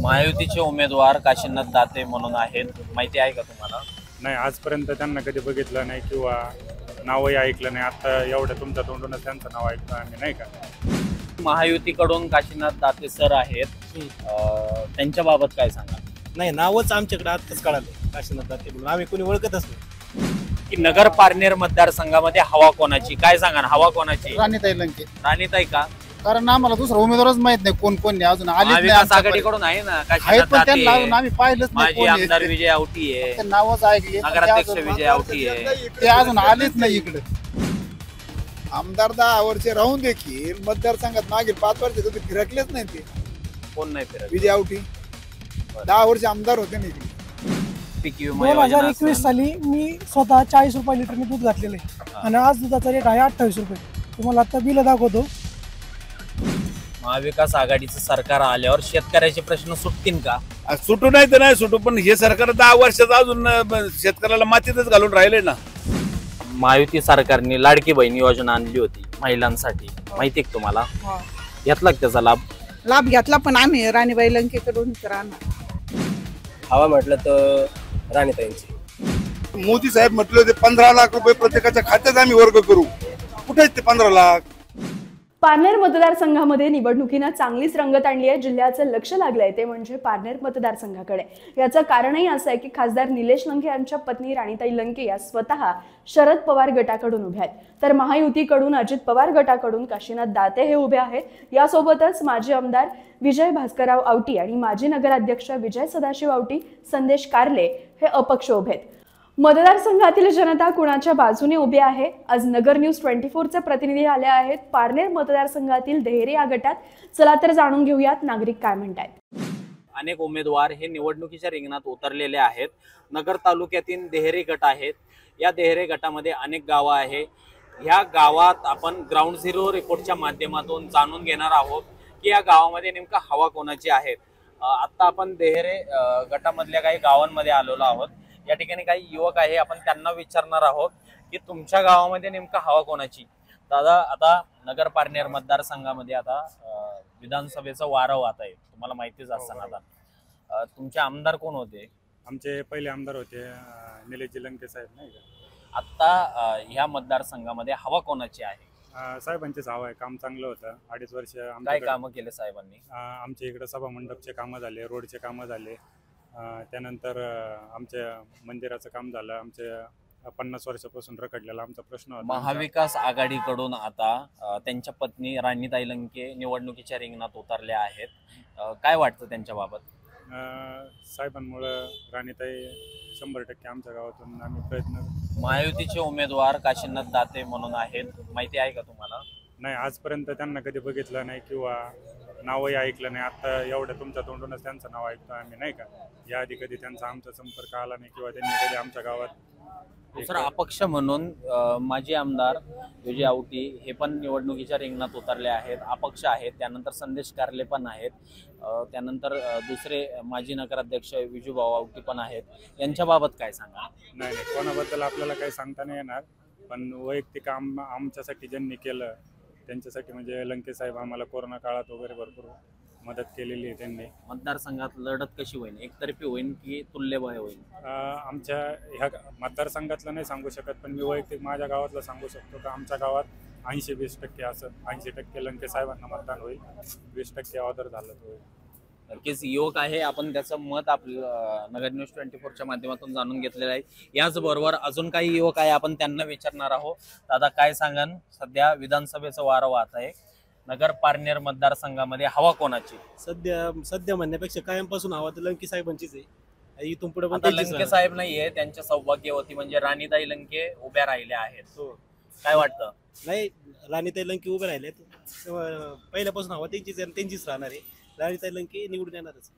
महायुतीचे उमेदवार काशीनाथ दाते म्हणून आहेत, माहिती आहे का तुम्हाला? नाही, आजपर्यंत त्यांना कधी बघितलं नाही किंवा नावही ऐकलं नाही. आता एवढं तुमच्या तोंडूनच त्यांचं नाव ऐकलं आम्ही, नाही का? महायुतीकडून काशीनाथ दाते सर आहेत, त्यांच्या बाबत काय सांगा? नाही, नावच आमच्याकडे आताच कळालं काशीनाथ दाते म्हणून, आम्ही कोणी ओळखतच नाही. की नगर पारनेर मतदारसंघामध्ये हवा कोणाची, काय सांगा ना, हवा कोणाची? राणीताई लंके. राणीताई का? कारण आम्हाला दुसरा उमेदवारच माहित नाही कोण कोण नाही, अजून आले महाविकास आघाडीकडून आहे ना काशीनाथ दाते, आम्ही पाहिलंच नाही. माजी आमदार विजय आवटी आहे, नावच ऐकले, नगराध्यक्ष विजय आवटी आहे, ते अजून आलेच नाही इकडे. आमदार 10 वर्ष राहून देखील मतदारसंघात मागील 5 वर्ष कधी फिरकलेच नाही. ते कोण नाही फिरत? विजय आवटी 10 वर्ष आमदार होते ना इकडे. पीक विमा 2021 साली मी स्वतः 40 रुपये लिटरने दूध घातलेलं आहे आणि आज दुधाचा रेट आहे 28 रुपये. तुम्हाला आता बिल दाखवतो. महाविकास आघाडीचं सरकार आल्यावर शेतकऱ्याचे प्रश्न सुटतील का? सुटू नाही तर नाही सुटू, पण हे सरकार 10 वर्षात अजून शेतकऱ्याला मातीतच घालून राहिले ना. महायुती सरकारने लाडकी बहीण योजना आणली होती महिलांसाठी, माहिती आहे तुम्हाला? घेतला त्याचा लाभ घेतला, पण आम्ही राणीबाई लंकेकडून राहणार. हवा म्हटलं तर राणीताईंची. मोदी साहेब म्हटले होते 15 लाख रुपये प्रत्येकाच्या खात्यात आम्ही वर्ग करू. कुठे आहेत ते 15 लाख? पारनेर मतदारसंघामध्ये निवडणुकीनं चांगलीच रंगत आणली आहे. जिल्ह्याचं लक्ष लागलंय ते म्हणजे पारनेर मतदारसंघाकडे. याचं कारणही असं आहे की खासदार निलेश लंके यांच्या पत्नी राणीताई लंके या स्वतः शरद पवार गटाकडून उभ्या आहेत, तर महायुतीकडून अजित पवार गटाकडून काशीनाथ दाते हे उभे आहेत. यासोबतच माजी आमदार विजय भास्करराव आवटी आणि माजी नगराध्यक्ष विजय सदाशिव आवटी, संदेश कारले हे अपक्ष उभे आहेत. मतदारसंघातील जनता कुणाच्या बाजूने उभी आहे? आज नगर न्यूज 24चे प्रतिनिधी आले आहेत पारनेर मतदारसंघातील देहरे या गटात. चला तर जाणून घेऊयात नागरिक काय म्हणतायत. अनेक उमेदवार हे निवडणुकीच्या रिंगणात उतरलेले आहेत. नगर तालुक्यातील देहरे गट आहेत. या देहरे गटामध्ये अनेक गावं आहे. ह्या गावात आपण ग्राउंड झिरो रिपोर्टच्या माध्यमातून जाणून घेणार आहोत की या गावामध्ये नेमका हवा कोणाची आहे. आता आपण देहरे गटामधल्या काही गावांमध्ये आलेलो आहोत. या ठिकाणी काही युवक आहे, आपण त्यांना विचारणार आहोत की तुमच्या गावामध्ये नेमका हवा कोणाची. दादा, आता नगर पारनेर मतदारसंघामध्ये आता विधानसभेचं वारं वाहत आहे, तुम्हाला माहितीच असताना. आता तुमचे आमदार कोण होते? आमचे पहिले आमदार होते निलेश लंके साहेब, नाही का? आता ह्या मतदारसंघामध्ये हवा कोणाची आहे? साहेबांचीच हवा आहे. काम चांगलं होतं. 2.5 वर्ष काय कामं केले साहेबांनी? आमच्या इकडे सभा मंडपचे कामं झाले, रोडचे कामं झाले, त्यानंतर आमच्या मंदिराचं काम झालं. आमच्या 50 वर्षापासून रखडलेला आमचा प्रश्न होता. महाविकास आघाडीकडून आता त्यांच्या पत्नी राणीताई लंके निवडणुकीच्या रिंगणात उतरल्या आहेत, काय वाटतं त्यांच्या बाबत? साहेबांमुळं राणीताई 100% आमच्या गावातून आम्ही प्रयत्न. महायुतीचे उमेदवार काशीनाथ दाते म्हणून आहेत, माहिती आहे का तुम्हाला? नाही, आजपर्यंत त्यांना कधी बघितलं नाही किंवा नावही ऐकलं नाही. आता एवढं तुमच्या तोंडूनच त्यांचं नाव ऐकतो आम्ही, नाही का? याआधी कधी त्यांचा आमचा संपर्क आला नाही किंवा त्यांनी कधी आमच्या गावात. दुसरा अपक्ष म्हणून माजी आमदार विजय आवटी हे पण निवडणुकीच्या रिंगणात उतरले आहेत, अपक्ष आहेत. त्यानंतर संदेश कारले पण आहेत. त्यानंतर दुसरे माजी नगराध्यक्ष विजूभाऊ आवटी पण आहेत. यांच्या बाबत काय सांगा? नाही, कोणाबद्दल आपल्याला काही सांगता नाही येणार, पण वैयक्तिक आमच्यासाठी ज्यांनी केलं त्यांच्यासाठी म्हणजे लंके साहेब आम्हाला कोरोना काळात वगैरे भरपूर मदत केलेली आहे त्यांनी. मतदारसंघात लढत कशी होईल? एकतर्फी होईल की तुल्यबळ होईल? आमच्या ह्या मतदारसंघातलं नाही सांगू शकत, पण मी वैयक्तिक माझ्या गावातलं सांगू शकतो की आमच्या गावात 80-20% असं 80% लंके साहेबांना मतदान होईल, 20% ऑदर झालं तर होईल. नक्कीच युवक आहे, आपण त्याचं मत आपलं नगर न्यूज 24च्या माध्यमातून जाणून घेतलेलं आहे. याचबरोबर अजून काही युवक आहे, आपण त्यांना विचारणार आहोत. दादा, काय सांगाल? सध्या विधानसभेचं वारं वाहत आहे. नगर पारनेर मतदारसंघामध्ये हवा कोणाची? सध्या म्हणण्यापेक्षा कायमपासून हवा तर लंके साहेबांचीच आहे. इथून पुढे पण लंके साहेब नाहीये, त्यांच्या सौभाग्यवती म्हणजे राणीताई लंके उभ्या राहिल्या आहेत. काय वाटतं? नाही, राणीताई लंके उभे राहिले पहिल्यापासून हवा त्यांचीच राहणार आहे. राणीताई लंके निवडून येणारच.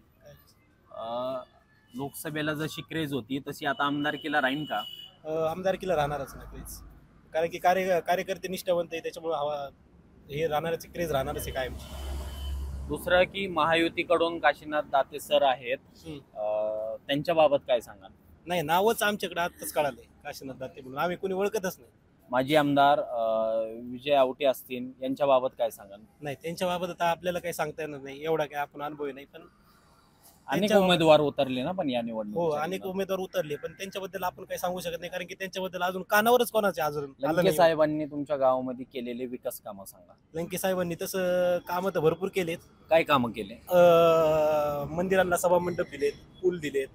लोकसभेला जशी क्रेज होती तशी आता आमदारकीला राहील का? आमदारकीला राहणारच ना क्रेज, कारण की कार्यकर्ते निष्ठावंत आहे, त्याच्यामुळे हवा हे राहणारच, क्रेज राहणारच आहे कायम. दुसरं की महायुतीकडून काशीनाथ दाते सर आहेत, त्यांच्या बाबत काय सांगाल? नाही, नावच आमच्याकडे आताच कळालंय काशीनाथ दाते म्हणून, आम्ही कोणी ओळखतच नाही. माजी आमदार विजय आवटी असतील, यांच्या बाबत काय सांगाल? नाही, त्यांच्या बाबत आता आपल्याला काही सांगता येणार नाही, एवढा काय आपण अनुभव नाही. पण अनेक त्यांच्या- उमेदवार उतरले ना पण या हो निवडणुकीच्या अनेक रिंगणात. उमेदवार उतरले, पण त्यांच्याबद्दल आपण काही सांगू शकत नाही, कारण की त्यांच्याबद्दल अजून कानावरच कोणाचे अजून आलं लंके नाही. साहेबांनी तुमच्या गावामध्ये केलेले विकास कामं सांगा. लंके साहेबांनी तसं कामं तर भरपूर केलेत. काय कामं केले? मंदिरांना सभा मंडप दिलेत, पूल दिलेत,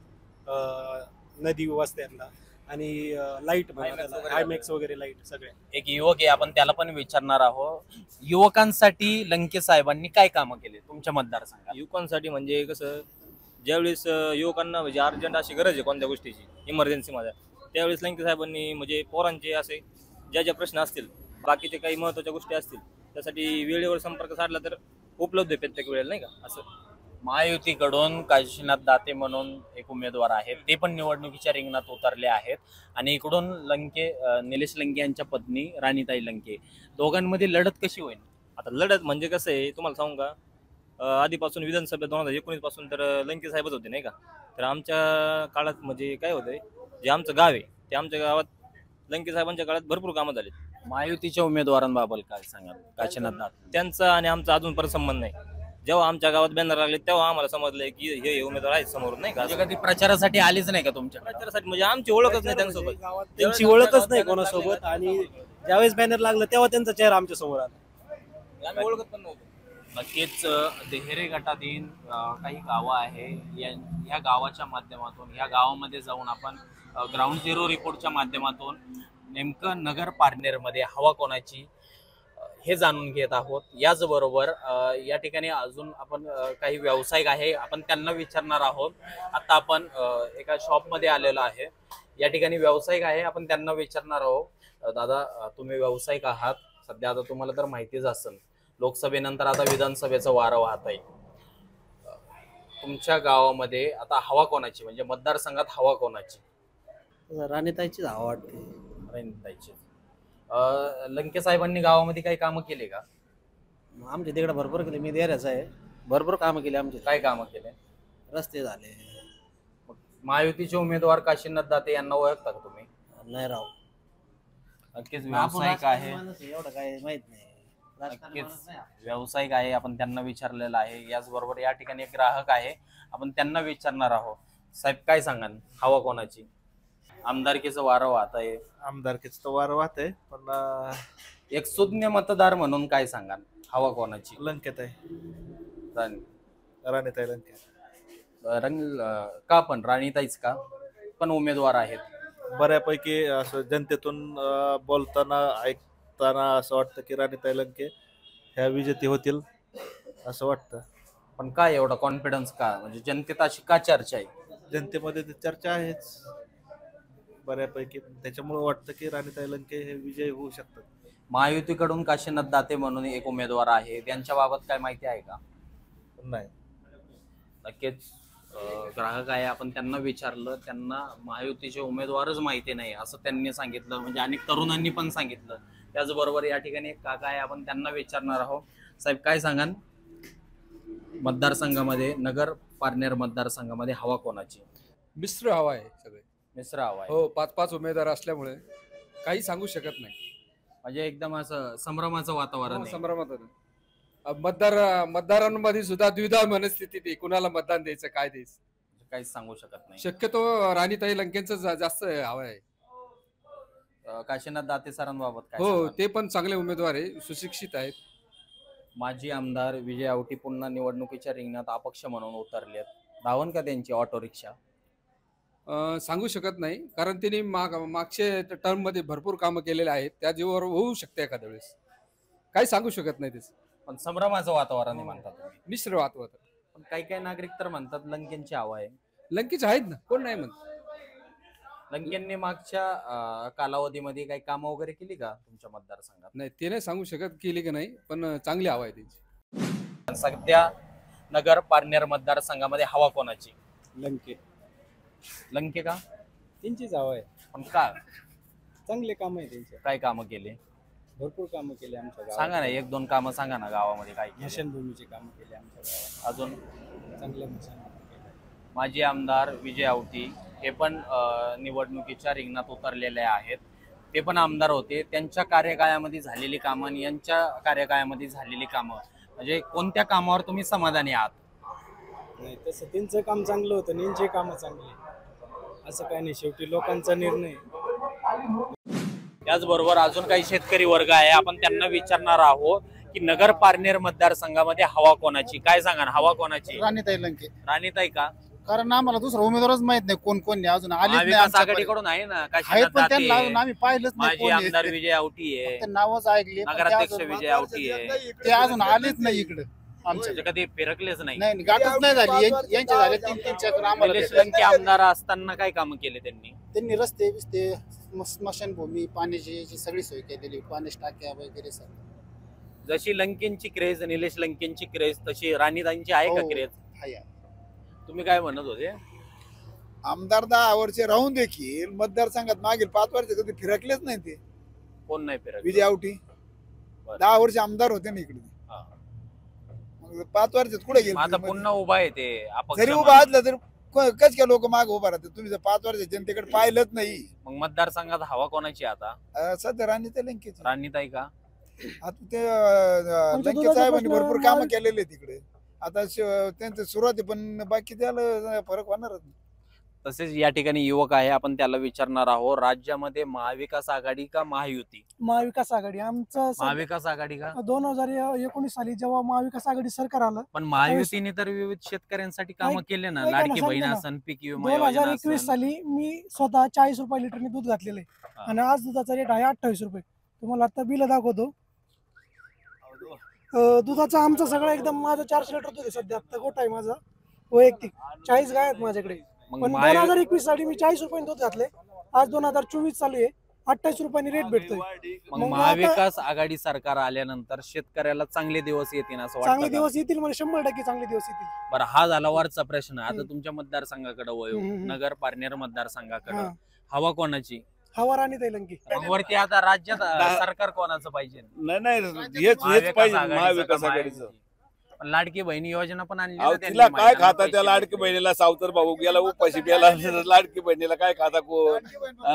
नदी वस्त्यांना, आणि लाईट हायमॅक्स वगैरे लाईट सगळे. एक युवक आहे, आपण त्याला पण विचारणार आहोत. युवकांसाठी लंके साहेबांनी काय कामं केले तुमच्या मतदारसंघात? युवकांसाठी म्हणजे कसं, ज्यावेळेस युवकांना म्हणजे अर्जंट अशी गरज आहे कोणत्या गोष्टीची इमर्जन्सीमध्ये, त्यावेळेस लंके साहेबांनी म्हणजे पोरांचे असे ज्या ज्या प्रश्न असतील, बाकीचे काही महत्त्वाच्या गोष्टी असतील, त्यासाठी वेळेवर संपर्क साधला तर उपलब्ध आहे प्रत्येक वेळेला, नाही का असं. महायुतीकडून काशीनाथ दाते म्हणून एक उमेदवार आहेत, ते पण निवडणुकीच्या रिंगणात उतरले आहेत. आणि इकडून निलेश लंके यांच्या पत्नी राणीताई लंके, दोघांमध्ये लढत कशी होईल? आता लढत म्हणजे कसं आहे तुम्हाला सांगू का, आधीपासून विधानसभेत 2019 पासून तर लंके साहेबच होते, नाही का. तर आमच्या काळात म्हणजे काय होतंय, जे आमचं गाव आहे ते आमच्या गावात लंके साहेबांच्या काळात भरपूर कामं झाली. महायुतीच्या उमेदवारांबाबत काय सांगाल? काशीनाथ दाते त्यांचा आणि आमचा अजून पण संबंध नाही. जेव्हा आमच्या गावात बॅनर लागले तेव्हा आम्हाला समजलंय की हे उमेदवार आहेत समोरून, नाही का. म्हणजे कधी प्रचारासाठी आलीच नाही का तुमच्या? प्रचारासाठी म्हणजे आमची ओळखच नाही त्यांच्यासोबत, त्यांची ओळखच नाही कोणासोबत, आणि ज्यावेळेस बॅनर लागलं तेव्हा त्यांचा चेहरा आमच्या समोर आला. आम्ही ओळखत पण नव्हतो. नक्कीच देहेरे गटातील काही गावं आहे, या गावाच्या माध्यमातून, या गावामध्ये जाऊन आपण ग्राउंड झिरो रिपोर्टच्या माध्यमातून नेमकं नगर पारनेरमध्ये हवा कोणाची हे जाणून घेत आहोत. याचबरोबर या ठिकाणी अजून आपण काही व्यावसायिक आहे, आपण त्यांना विचारणार आहोत. आता आपण एका शॉपमध्ये आलेलो आहे, या ठिकाणी व्यावसायिक आहे, आपण त्यांना विचारणार आहोत. दादा, तुम्ही व्यावसायिक आहात, सध्या आता तुम्हाला तर माहितीच असेल, लोकसभेनंतर आता विधानसभेचं वारं वाहत आहे. तुमच्या गावामध्ये आता हवा कोणाची, म्हणजे मतदारसंघात हवा कोणाची? राणीताईचीच हवा वाटते. राणीताईची. लंके साहेबांनी गावामध्ये काही कामं केले का? आमच्या तिकडे भरपूर केले, मी देऱ्याचा आहे, भरपूर कामं केली आमचे. काय कामं केले? रस्ते झाले. महायुतीचे उमेदवार काशीनाथ दाते यांना ओळखता का तुम्ही? नाही राव, नक्कीच व्यावसायिक आहे, एवढं काय माहित नाही. नक्कीच व्यावसायिक आहे, आपण त्यांना विचारलेलं आहे. याचबरोबर या ठिकाणी एक ग्राहक आहे, आपण त्यांना विचारणार आहोत. साहेब, काय सांगाल, हवा कोणाची? आमदारकीचं वारं वाहत आहे. आमदारकीचं तर वारं वाहत आहे, पण एक सुज्ञ मतदार म्हणून काय सांगाल, हवा कोणाची? लंकेत आहे, राणीताई लंके. का पण राणीताईच का? पण उमेदवार आहेत बऱ्यापैकी. असं जनतेतून बोलताना ऐकताना असं वाटतं की राणीताई लंके ह्या विजेते होतील असं वाटतं. पण काय एवढा कॉन्फिडन्स का, म्हणजे जनतेत अशी का चर्चा आहे? जनतेमध्ये ती चर्चा आहेच बऱ्यापैकी, त्याच्यामुळे वाटतं की राणीताई लंके हे विजय होऊ शकतात. महायुतीकडून काशीनाथ दाते म्हणून एक उमेदवार आहे, त्यांच्या बाबत काय माहिती आहे का? नाही. नक्कीच ग्राहक आहे, आपण त्यांना विचारलं, त्यांना महायुतीचे उमेदवारच माहिती नाही असं त्यांनी सांगितलं, म्हणजे अनेक तरुणांनी पण सांगितलं. त्याचबरोबर या ठिकाणी एक काका आहे, आपण त्यांना विचारणार आहोत. साहेब, काय सांगाल, मतदारसंघामध्ये, नगर पारनेर मतदारसंघामध्ये हवा कोणाची? मिश्र हवा आहे, सगळे मिश्र हवा आहे. हो, 5-5 उमेदवार असल्यामुळे काही सांगू शकत नाही. म्हणजे एकदम असं संभ्रमाचं वातावरण आहे. संभ्रमात मतदारांमध्ये सुद्धा द्विधा मनस्थिती आहे, कुणाला मतदान द्यायचं, काय द्यायचं काहीच सांगू शकत नाही. शक्यतो राणीताई लंकेंचं जास्त हवा आहे. काशीनाथ दाते सरांबाबत काय हो, सांगाल? ते पण चांगले उमेदवार आहे, सुशिक्षित आहेत. माजी आमदार विजय आवटी पुन्हा निवडणुकीच्या रिंगणात अपक्ष म्हणून उतरलेत, धावन का त्यांची ऑटो रिक्षा? सांगू शकत नाही, कारण त्यांनी मागच्या टर्म मध्ये भरपूर कामं केलेले आहेत, त्या जीवावर होऊ शकते एखाद्या वेळेस, काही सांगू शकत नाही. त्याचं पण संभ्रमाचं वातावरण आहे म्हणतात तुम्ही. मिश्र वातावरण. पण काही नागरिक तर म्हणतात लंकेंची हवा आहे. लंकेच आहेत ना, कोण नाही म्हणत. लंकेंनी मागच्या कालावधीमध्ये काही कामं वगैरे केली का तुमच्या मतदारसंघात? नाही, ते नाही सांगू शकत केली की नाही, पण चांगली हवा आहे त्यांची. सध्या नगर पारनेर मतदारसंघामध्ये हवा कोणाची? लंके. लंके का? त्यांचीच हवा आहे. पण का? चांगले काम आहे त्यांचे, काय कामं केले? भरपूर कामं केले आमच्या गावात. सांगा ना, 1-2 कामं सांगा ना गावामध्ये काय केले. स्मशानभूमीची कामं केली आमच्या गावात, अजून चांगल्या स्मशानभूमी केल्या. माजी आमदार विजय आवटी हे पण निवडणुकीच्या रिंगणात उतरलेले आहेत, ते पण आमदार होते. त्यांच्या कार्यकाळामध्ये झालेली कामं आणि यांच्या कार्यकाळामध्ये झालेली कामं, म्हणजे कोणत्या कामावर तुम्ही समाधानी आहात? नाही तसं त्यांचं काम चांगलं होतं आणि यांचे कामं चांगले, असं काही नाही, शेवटी लोकांचा निर्णय. त्याचबरोबर अजून काही शेतकरी वर्ग आहे, आपण त्यांना विचारणार आहोत की नगर पारनेर मतदारसंघामध्ये हवा कोणाची, काय सांगा ना, हवा कोणाची? राणीताई लंके. राणीताई का? कारण आम्हाला दुसरा उमेदवारच माहित नाही कोण कोण नाही, अजून आले महाविकास आघाडीकडून आहे ना, आहेत पण त्यांना अजून आम्ही पाहिलंच नाही माजी कोण आहे. आमदार विजय आवटी आहे, फक्त नावच ऐकले, पण ते नगराध्यक्ष अजून- विजय आवटी आहे, ते अजून आलेच नाही इकडे आमच्या. म्हणजे कधी फिरकलेच नाही. नाही गाठच नाही झाली, यांचे झाले 3-3 चक्र आम्हाला निलेश भेटले. लंके आमदार असताना काय कामं केले त्यांनी? त्यांनी रस्ते बिस्ते स्मशानभूमी पाण्याची याची सगळी सोय केलेली, पाण्याची टाक्या वगैरे सगळं. जशी लंकेंची क्रेज, निलेश लंकेंची क्रेज, तशी राणीताईंची आहे का हो, क्रेज? आहे. तुम्ही काय म्हणत होते? आमदार 10 वर्ष राहून देखील मतदारसंघात मागील 5 वर्ष कधी फिरकलेच नाही ते. कोण नाही फिरक? विजय आवटी बरं. 10 वर्ष आमदार होते ना इकडे, हा. मग 5 वर्षात कुठे मग आता गेले? पुन्हा उभा आहे ते अपक्ष जरी म्हणून. उभा असलं तर कच काय लोक माग उभा राहतात? तुम्ही जर 5 वर्ष जनतेकडे पाहिलंच नाही. मग मतदारसंघात हवा कोणाची आता? सध्या राणीताई लंकेची. राणीताई का? आता ते लंके साहेबांनी भरपूर कामं केलेले तिकडे. आता त्यांचं सुरुवाती, पण बाकी त्याला फरक होणारच. तसेच या ठिकाणी युवक आहे, आपण त्याला विचारणार आहोत, राज्यामध्ये महाविकास आघाडी का महायुती? महाविकास आघाडी आमचं महाविकास आघाडी का? 2019 साली जेव्हा महाविकास आघाडी सरकार आलं, पण महायुतीने तर विविध शेतकऱ्यांसाठी कामं केले ना, ऐका ना, लाडकी सांगतो बहीण ना. असन, पीक विमा योजना 2021 असन. साली मी स्वतः 40 रुपये लिटरने दूध घातलेलं आहे, हा. आणि आज दुधाचा रेट आहे 28 रुपये. तुम्हाला आता बिल दाखवतो. दुधाचा आमचा सगळं एकदम, माझं 400 लिटर दूध आहे सध्या, आता गोठा आहे माझा वैयक्तिक, 40 गाय आहेत माझ्याकडे. मग पण 2021 साली मी 40 रुपये दूध घातले, आज 2024 चालू आहे, 28 रुपयांनी रेट भेटतोय. मग मग महाविकास आघाडी सरकार आल्यानंतर शेतकऱ्याला चांगले दिवस येतील असं चांगले वाटतं का? दिवस येतील, म्हणजे 100% चांगले दिवस येतील. बरं, हा झाला वरचा प्रश्न. आता तुमच्या मतदारसंघाकडे वळू, हम्म. नगर पारनेर मतदारसंघाकडे हा. हवा कोणाची? हवा राणीताई लंके. मग वरती आता राज्यात सरकार कोणाचं पाहिजे? नाही हेच पाहिजे महाविकास आघाडीचं. पण लाडकी बहिणी योजना पण आणली ना अहो, त्यांनी, तिला काय महिलांना खाता पैसे त्या लाडकी दिले. बहिणीला? सावतर भाऊ गेला उपाशी गेला, लाडकी बहिणीला काय खाता कोण?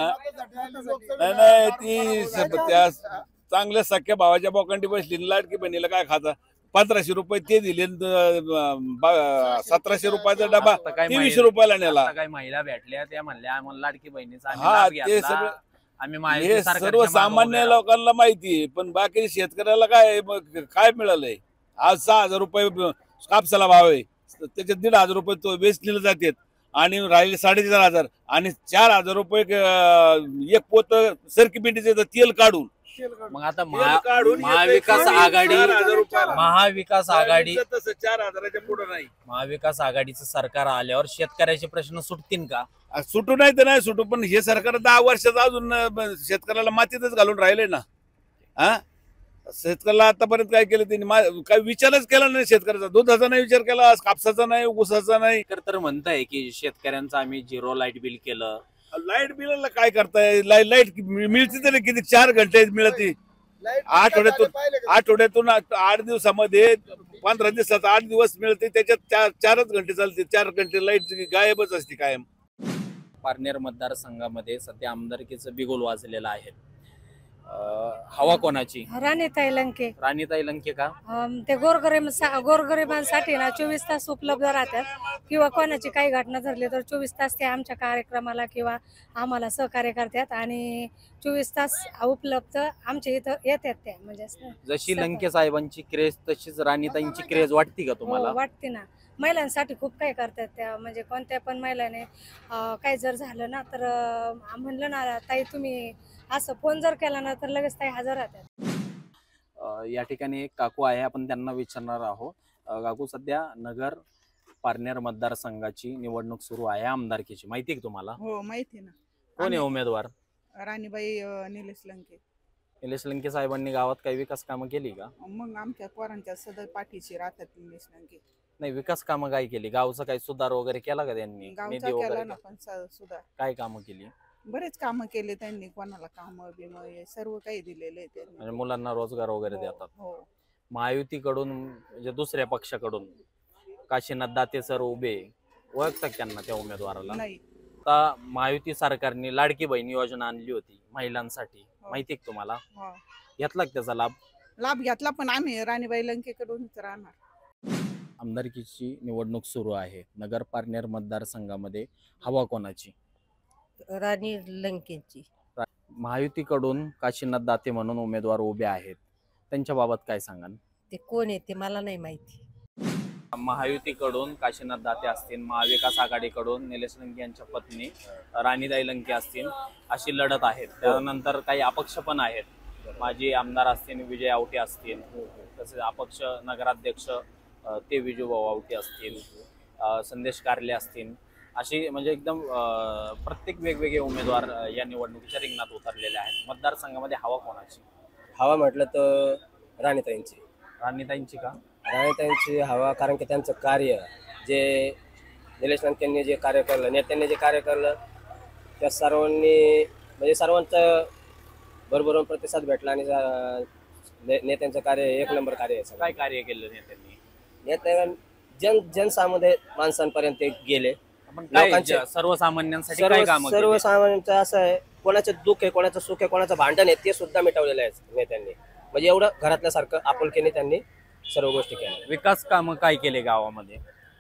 नाही ती त्या चांगल्या सख्या भावाच्या बोकांडी बसली, लाडकी बहिणीला काय खाता? 1500 रुपये ते दिले, 1700 रुपयाचा डबा आता काय 2300 रुपयाला नेला. आता काही महिला भेटल्या, त्या म्हणल्या आम्हाला लाडकी बहिणीचा आम्ही हा, लाभ ते घेतला. सगळं आम्ही महायुती हे सरकारच्या सर्वसामान्य मागे उभे लोकांना माहिती आहे, पण बाकी शेतकऱ्याला काय मिळालंय? आज 6000 रुपये कापसाला भाव आहे, त्याच्यात 1500 रुपये तो वेचलेले जातात, आणि राहिले 4500, आणि 4000 रुपये एक पोत सरकी पिंडीचं तेल काढून. मग आता काढून महाविकास येते आघाडी 4000 रुपयाला. महाविकास आघाडी तसं 4000च्या पुढे नाही. महाविकास आघाडीचं सरकार आल्यावर शेतकऱ्याचे प्रश्न सुटतील का? सुटू नाही तर नाही सुटू, पण हे सरकार 10 वर्षात अजून शेतकऱ्याला मातीतच घालून राहिले ना. हा, शेतकऱ्याला आतापर्यंत काय केलं त्यांनी? काय विचारच केला नाही शेतकऱ्याचा. दुधाचा नाही विचार केला, कापसाचा नाही, ऊसाचा नाही. तर म्हणताय की शेतकऱ्यांचं आम्ही 0 लाईट बिल केलं. लाईट बिलाला काय करताय? लाईट मिळते तरी किती? 4 घंटे मिळते आठवड्यातून 8 दिवसामध्ये, 15 दिवसात 8 दिवस मिळते, त्याच्यात 4च घंटे चालते. 4 घंटे लाईट गायबच असते कायम. पारनेर मतदारसंघामध्ये सध्या आमदारकीचं बिगुल वाजलेलं आहे. हवा कोणाची? राणीताई लंके. राणीताई लंके का? ते गोरगरिबांसाठी ना 24 तास उपलब्ध राहतात, किंवा कोणाची काही घटना ठरली तर 24 तास ते आमच्या कार्यक्रमाला किंवा आम्हाला सहकार्य करतात, आणि 24 तास उपलब्ध आमच्या इथं येतात त्या. म्हणजे जशी लंके साहेबांची क्रेज तशीच राणीताईंची क्रेज वाटते का तुम्हाला? वाटते ना. महिलांसाठी खूप काही करतात त्या, म्हणजे कोणत्या पण महिलाने काही जर झालं ना तर म्हणलं ना, ताई तुम्ही असं फोन जर केला ना तर लगेच ताई हजर राहतात. या ठिकाणी एक काकू आहे, आपण त्यांना विचारणार आहोत. काकू, सध्या नगर पारनेर मतदारसंघाची निवडणूक सुरू आहे आमदारकीची, माहिती आहे का तुम्हाला? हो माहिती ना. कोण आहे उमेदवार? राणीबाई निलेश लंके. निलेश लंके साहेबांनी गावात काही विकास कामं केली का? मग आमच्या पोरांच्या सदर पाठीशी राहतात निलेश लंके. नाही, विकास कामं काय केली? गावचं काही सुधार वगैरे केला का त्यांनी? गावचा निधी केला वगैरे ना, पण सुद्धा काय कामं केली? बरेच कामं केले त्यांनी, कोणाला काम बिम सर्व काही दिलेले त्यांनी. म्हणजे मुलांना रोजगार वगैरे हो, देतात. हो. महायुतीकडून म्हणजे दुसऱ्या पक्षाकडून काशीनाथ दाते सर उभे, ओळखतात त्यांना त्या उमेदवाराला? नाही. आता महायुती सरकारने लाडकी बहीण योजना आणली होती महिलांसाठी, माहिती आहे तुम्हाला? हो. घेतला का त्याचा लाभ? लाभ घेतला, पण आम्ही राणीबाई लंकेकडूनच राहणार. आमदारकीची निवडणूक सुरू आहे. नगर पारनेर मतदारसंघामध्ये हवा कोणाची? राणी लंकेची. महायुतीकडून काशीनाथ दाते म्हणून उमेदवार उभे आहेत, त्यांच्या बाबत काय सांगाल? ते कोण आहे ते मला नाही माहिती. महायुतीकडून काशीनाथ दाते असतील, महाविकास आघाडीकडून निलेश लंके यांच्या पत्नी राणीताई लंके असतील, अशी लढत आहेत. त्यानंतर काही अपक्ष पण आहेत. माजी आमदार असतील विजय आवटे असतील, तसेच अपक्ष नगराध्यक्ष ते विजूभाऊ आवटे असतील, संदेश कारले असतील, अशी म्हणजे एकदम प्रत्येक वेगवेगळे उमेदवार या निवडणुकीच्या रिंगणात उतरलेले आहेत. मतदारसंघामध्ये हवा कोणाची? हवा म्हटलं तर राणीताईंची. राणीताईंची का? राणीताईंची हवा कारण की त्यांचं कार्य जे निलेश लंकेंनी जे कार्य केलं, नेत्यांनी जे कार्य केलं, त्या सर्वांनी म्हणजे सर्वांचं भरभरून प्रतिसाद भेटला आणि नेत्यांचं कार्य एक नंबर कार्य आहे. काय कार्य केलं नेत्यांनी? नेते जनसामान्य माणसांपर्यंत ते गेले. लोकांचे सर्वसामान्यांसाठी काय काम केले? सर्वसामान्यांचं असं आहे, कोणाचं दुःख आहे, कोणाचं सुख आहे, कोणाचं भांडण आहे, ते सुद्धा मिटवलेलं आहे नेत्यांनी. म्हणजे एवढं घरातल्यासारखं आपुलकीने त्यांनी सर्व गोष्टी केल्या. विकास कामं काय केले गावामध्ये?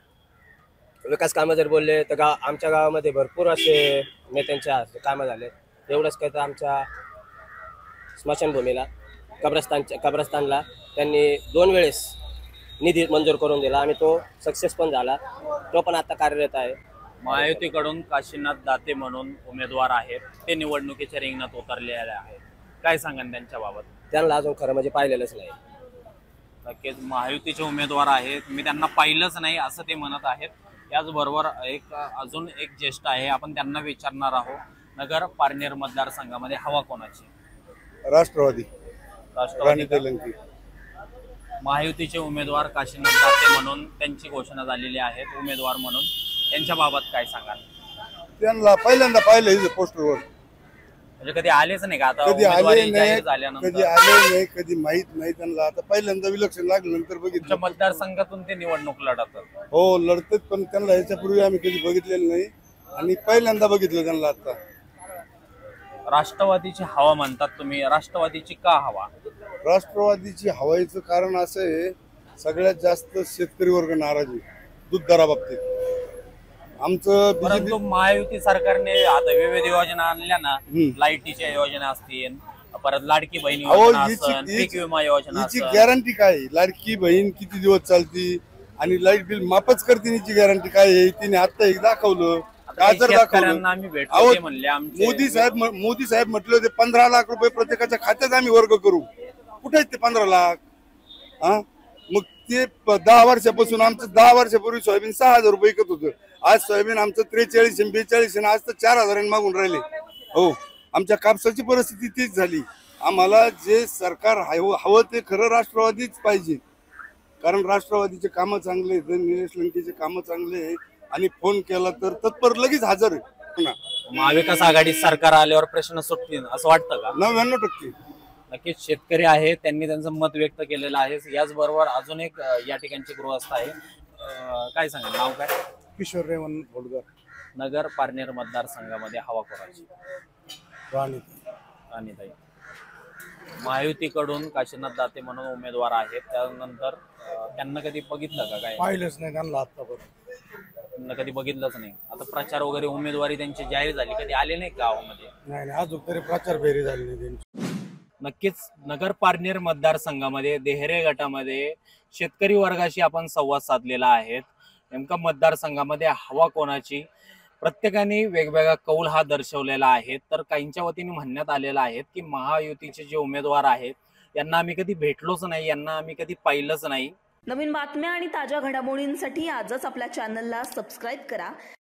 विकास कामं जर बोलले तर आमच्या गावामध्ये भरपूर असे नेत्यांच्या कामं झाले. एवढंच काय तर आमच्या स्मशानभूमीला कब्रस्तानला त्यांनी 2 वेळेस निधी मंजूर करून दिला आणि तो सक्सेस पण झाला. तो पण आता कार्यरत आहे. महायुतीकडून काशीनाथ दाते म्हणून उमेदवार आहेत, ते निवडणुकीच्या रिंगणात उतरलेले आहेत. काय सांगाल त्यांच्या बाबत? त्यांना अजून खरं म्हणजे पाहिलेलंच नाही. नक्कीच महायुतीचे उमेदवार आहेत, मी त्यांना पाहिलंच नाही असं ते म्हणत आहेत. याचबरोबर अजून एक ज्येष्ठ आहे, आपण त्यांना विचारणार आहोत. नगर पारनेर मतदारसंघामध्ये हवा कोणाची? राष्ट्रवादी. राणीताई लंके. महायुतीचे उमेदवार काशीनाथ दाते म्हणून त्यांची घोषणा झालेली आहे उमेदवार म्हणून, त्यांच्या बाबत काय सांगाल? त्यांना पहिल्यांदा पाहिलं पोस्टरवर. म्हणजे कधी आलेच नाही का? आता कधी आले नाही, झाल्यानंतर कधी आले नाही, कधी माहित नाही त्यांना. आता पहिल्यांदा विलक्षण लागल्यानंतर बघितलं. मतदारसंघातून ते निवडणूक लढतात. हो लढतात, पण त्यांना याच्यापूर्वी आम्ही कधी बघितलेलं नाही आणि पहिल्यांदा बघितलं त्यांना आता. राष्ट्रवादीची हवा म्हणतात तुम्ही, राष्ट्रवादीची का हवा? राष्ट्रवादीची हवाईचं कारण असं आहे, सगळ्यात जास्त शेतकरी वर्ग नाराज आहे दूध दराबाबतीत. आमचं परंतु महायुती सरकारने आता विविध योजना आणल्या ना, लाईटीच्या योजना असतील, परत लाडकी बहीण योजना असेल, पीक विमा योजना याची गॅरंटी काय? लाडकी बहीण किती दिवस चालती आणि लाईट बिल माफच करते, याची गॅरंटी काय आहे? तिने आता एक दाखवलं. मोदी साहेब म्हटले होते 15 लाख रुपये प्रत्येकाच्या खात्यात आम्ही वर्ग करू. कुठे आहेत ते 15 लाख? मग ते 10 वर्षापासून आमचं 10 वर्षापूर्वी सोयाबीन 6,000 रुपये विकत होतं. आज सोयाबीन आमचं 43 42 आज तर 4,000 मागून राहिले. हो, आमच्या कापसाची परिस्थिती तीच झाली. आम्हाला जे सरकार हवं ते खरं राष्ट्रवादीच पाहिजे, कारण राष्ट्रवादीचे कामं चांगले आहेत, निलेश लंकेचे कामं चांगले आहे आणि फोन केला तर तत्पर लगेच हजर आहे. महाविकास आघाडी सरकार आल्यावर प्रश्न सुटतील असं वाटतं का? 99%. नक्कीच शेतकरी आहे, त्यांनी त्यांचं मत व्यक्त केलेलं आहे. याचबरोबर अजून एक या ठिकाणची गृहस्थ आहे. काय सांगा, नाव काय? किशोर रेवण बोलगर. नगर पारनेर मतदारसंघामध्ये हवा कोणाची? राणीताई. महायुतीकडून काशीनाथ दाते म्हणून उमेदवार आहेत, त्यानंतर त्यांना कधी बघितलं का? काय पाहिलंच नाही त्यांना आतापर्यंत. त्यांना कधी बघितलंच नाही. आता प्रचार वगैरे उमेदवारी त्यांची जाहीर झाली, कधी आले नाही गावामध्ये? नाही, अजून तरी प्रचार फेरी झाली नाही त्यांची. नक्कीच नगर पारनेर मतदारसंघामध्ये देहरे गटामध्ये शेतकरी वर्गाशी आपण संवाद साधलेला आहे. नेमका मतदारसंघामध्ये हवा कोणाची, प्रत्येकाने वेगवेगळा कौल हा दर्शवलेला आहे. तर काहींच्या वतीने म्हणण्यात आलेलं आहे की महायुतीचे जे उमेदवार आहेत यांना आम्ही कधी भेटलोच नाही, यांना आम्ही कधी पाहिलंच नाही. नवीन बातम्या आणि ताज्या घडामोडींसाठी आजच आपल्या चॅनलला सबस्क्राईब करा.